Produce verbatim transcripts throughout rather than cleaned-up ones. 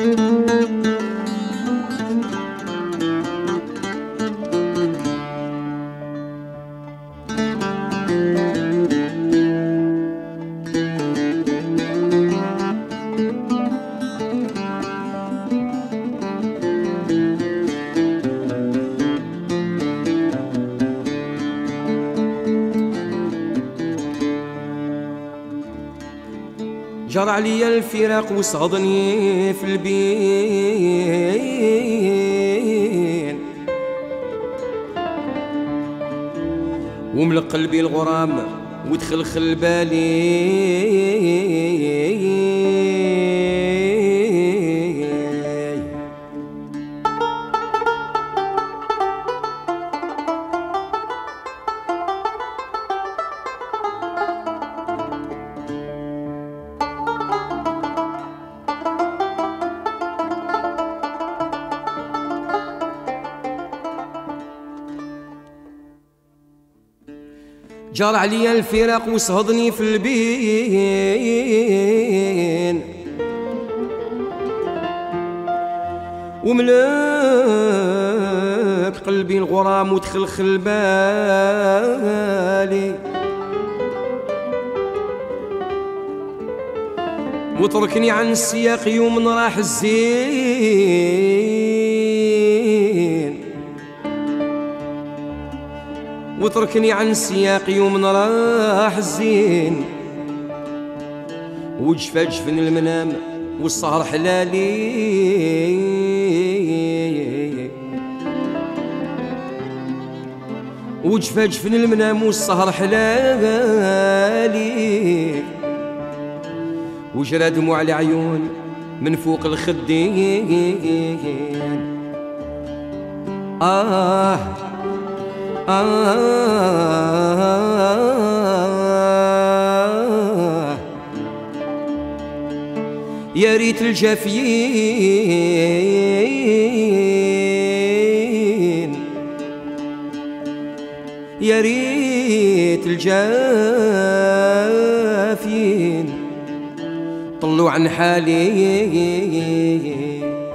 جرى عليا الفراق وصادني في البين، وملق قلبي الغرام ودخل بالي. جار عليا الفراق وصهدني في البين، وملك قلبي الغرام وتخلخل بالي، وتركني عن السياق يوم راح الزين، وتركني عن السياق يوم راح الزين، وجفا جفن المنام والسهر حلالي، وجفا جفن المنام والسهر حلالي، وجرى دموع العيون من فوق الخدين. آه آه يا ريت الجافيين، يا ريت الجافيين طلوا عن حالي.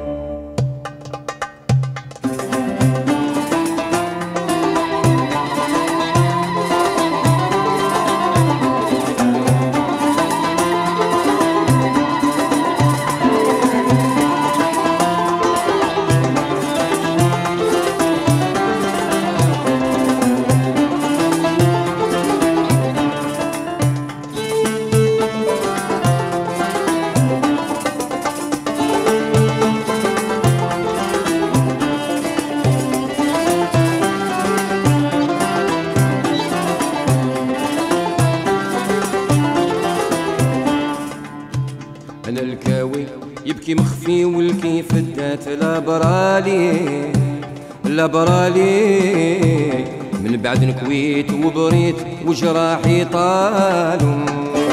أنا الكاوي يبكي مخفي والكيف الدات لا برالي لا برالي، من بعد نكويت وبريت وجراحي طالوا،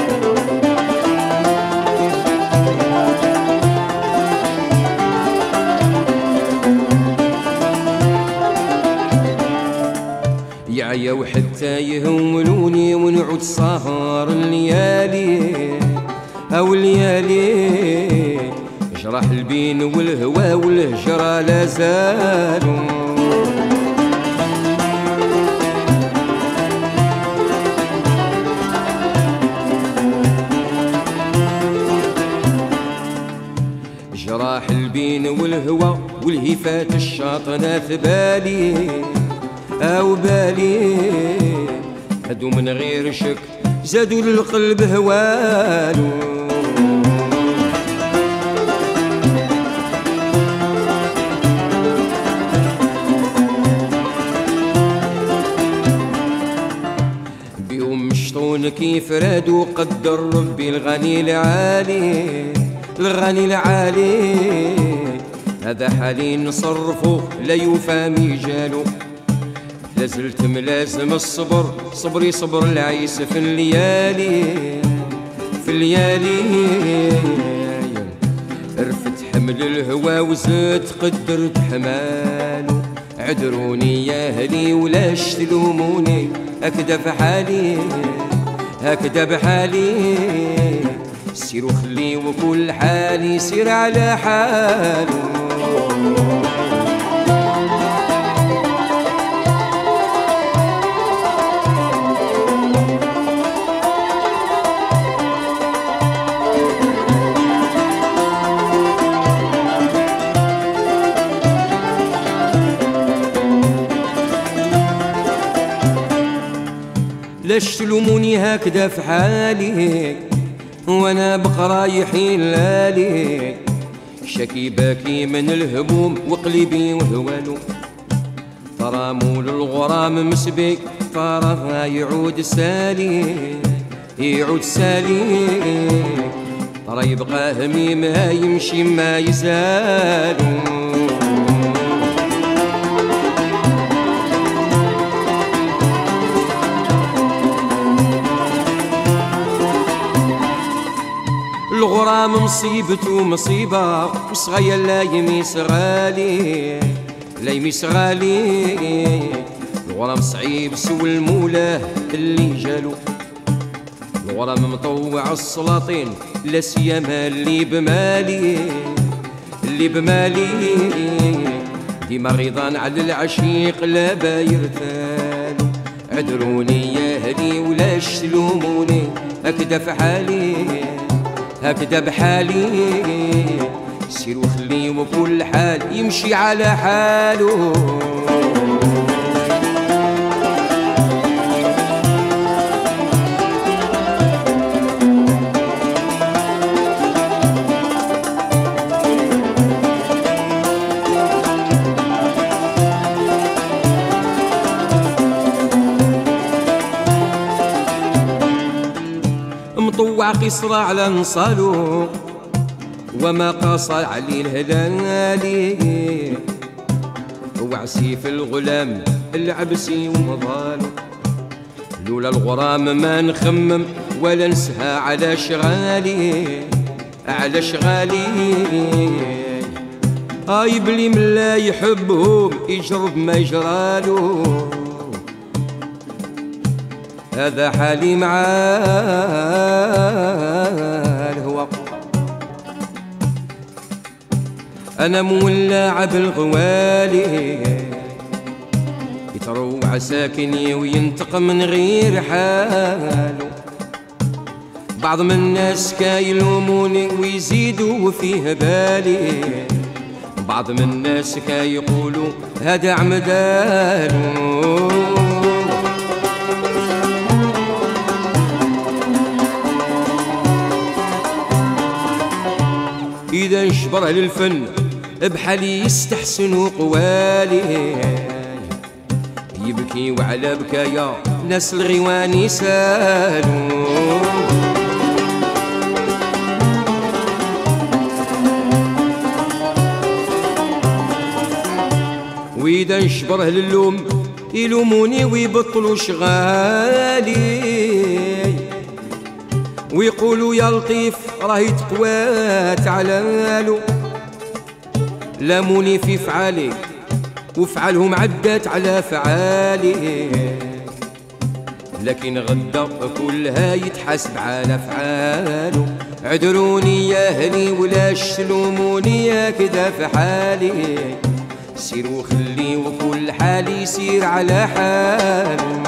يعيا وحتى يهولوني ونعود سهر الليالي أو الليالي، جراح البين والهوى والهجرة لا زالوا، جراح البين والهوى والهفات الشاطنة ثبالي أو بالي، هدو من غير شك زادوا للقلب هوالو، بيهم مشطون كيف رادوا قدر ربي الغني العالي الغني العالي، هذا حالي نصرفه لا يوفى ميجالو، لازلت ملازم الصبر صبري صبر العيس في الليالي في الليالي، رفت حمل الهوى وزدت قدرت حمالو، عذروني يا اهلي ولاش تلوموني، هكذا في حالي هكذا بحالي، سير وخلي وكل حال يسير على حاله. لاش تلوموني هكذا في حالي وانا بقرايحي لالي، شكي باكي من الهموم وقلبي وهوالو، ترامول الغرام مسبك فراه يعود سالي يعود سالي، ترى يبقى همي ما يمشي ما يزالو. الغرام مصيبته مصيبة وصغير لا يميس غالي لا يميس غالي، الغرام صعيب سوى المولاه اللي جالو، الغرام مطوع السلاطين لا سيما اللي بمالي اللي بمالي، ديما غيضان على العشيق لا بايرتالو، عذروني يا اهلي ولاش تلوموني هكذا في حالي هكذا بحالي، سير وخلي وكل حال يمشي على حاله. مطوع قصر على نصالو وما قاصر علي الهلالي، وعسي في الغلام العبسي ومضالو، لولا الغرام ما نخمم ولا نسهى على شغالي على شغالي، هاي بلي من لا يحبهم يجرب ما يجرالو، هذا حالي مع الهوى، أنا مولع بالغوالي، يتروع ساكني وينتق من غير حاله، بعض من الناس كايلوموني ويزيدوا فيه بالي، بعض من الناس كايقولوا هذا عمدالو. إذا نشبره للفن بحالي يستحسن قوالي، يبكي وعلى بكايا ناس الغيوان يسالو، وإذا نشبره للوم يلوموني ويبطلوا شغالي، ويقولوا يا لطيف راهي تقوات علالو، لاموني في فعالي وفعالهم عدت على فعالي، لكن غدا كلها يتحاسب على فعالو، عذروني يا اهلي ولاش تلوموني هكذا في حالي، سير وخلي وكل حالي يسير على حالو.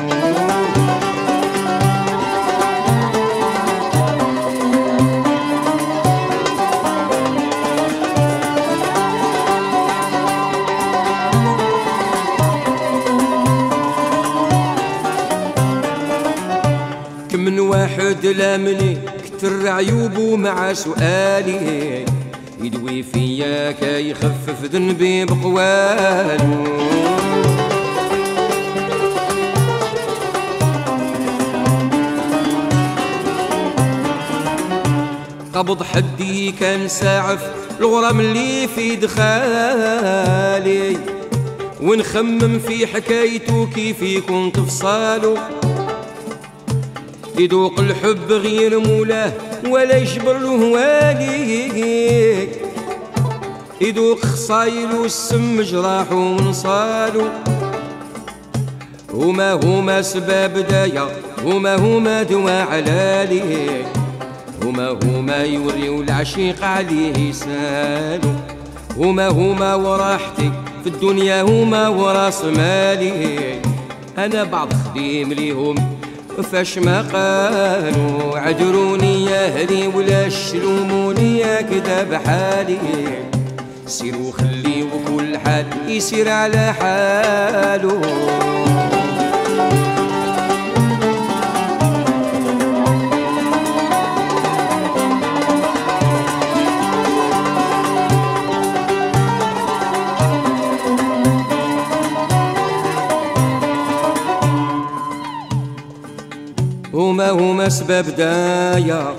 من واحد لامني كتر عيوبه مع سؤالي، يدوي فيا كيخفف ذنبي بقوالو، قبض حدي كان ساعف الغرام اللي في دخالي، ونخمم في حكايته كيف يكون تفصالو، يذوق الحب غير مولاه ولا يجبر له والي، يذوق خصايلو السم جراحو ونصالو، هما هما سباب دايا هما هما دوا علالي، هما هما يوريو العشيق عليه سالو، هما هما وراحتي في الدنيا هما وراس مالي. انا بعض خديم ليهم فاش ما قالوا، عذروني يا اهلي ولا شلوموني يا كدا بحالي. سيروا خليو كل حال يسير على حاله. هما هما سبب دايا،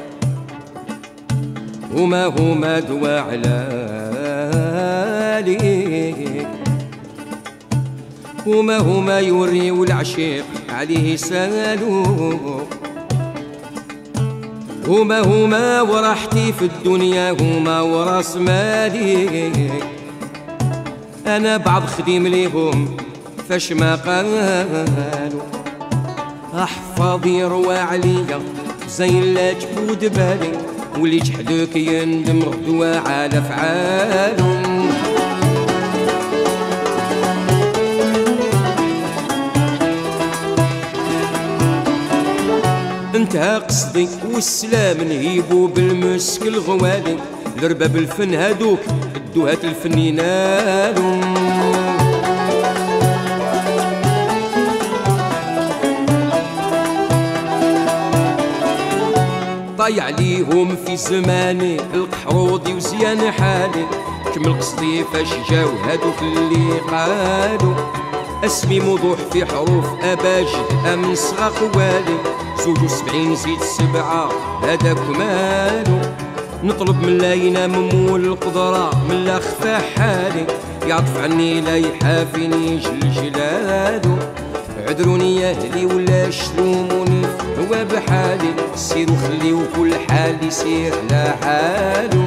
هما هما دوا علالي، هما هما يوريو العشيق عليه سالو، هما هما وراحتي في الدنيا هما وراس مالي. انا بعض خديم ليهم فاش ما قالوا، احفظي روى عليا زين لا تفوت بالي، واللي جحدك يندم غدوة على فعالو. انتهى قصدي والسلام نهيبو بالمسك الغوالي، لرباب الفن هادوك الدوهات الفن ينالو. ضايع ليهم في زماني القحروضي وزيان حالي، كمل قصدي فاش جاو هادوك اللي قالوا، اسمي موضوع في حروف اباجد امن صغا قوالي، زوج وسبعين زيد سبعة هذاك مالو. نطلب من لا ينام مول القدرة من لا خفى حالي، يعطف عني لا يحافيني جل جلالو. عذروني يا اهلي ولا شلوموني هو بحالي، سيروا خليو كل حال يسير على حالو.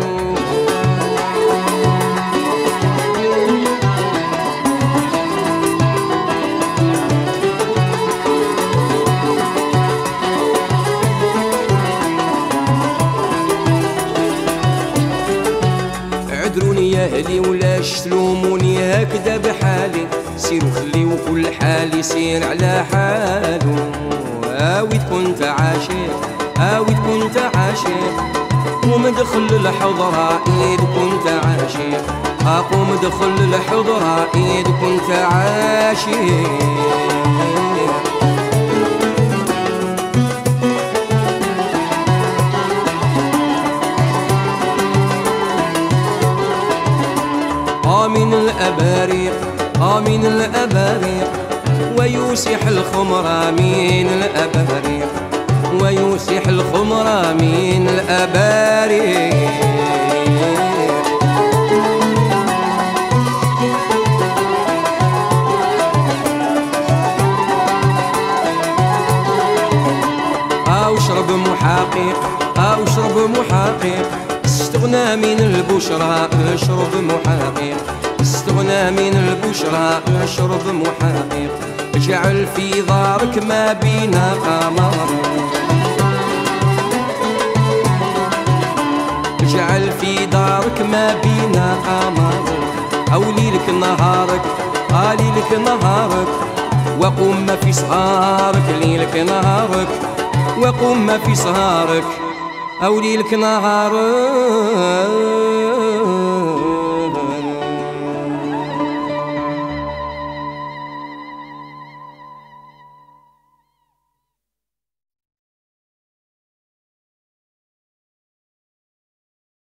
عذروني يا اهلي ولا شلوموني هكذا بحالي، سيروا خليو كل حال يسير على حالو. اويد كنت عاشق اويد كنت عاشق، ومدخل الحضرة ايد كنت عاشق، اقوم دخل الحضرة ايد كنت عاشق. آمين الأباريق آمين الأباريق، ويوسح الخمر آمين الأباريق، ويوسح الخمر آمين الأباريق. أو اشرب محقق أو اشرب محقق، استغنى من البشرى اشرب محقق، استغنى من البشرى اشرب محقق. اجعل في دارك ما بينا قمر، اجعل في دارك ما بينا قمر. او ليلك نهارك آه ليلك نهارك، وقم ما في سهارك ليلك نهارك، وقم ما في سهارك. او ليلك نهارك.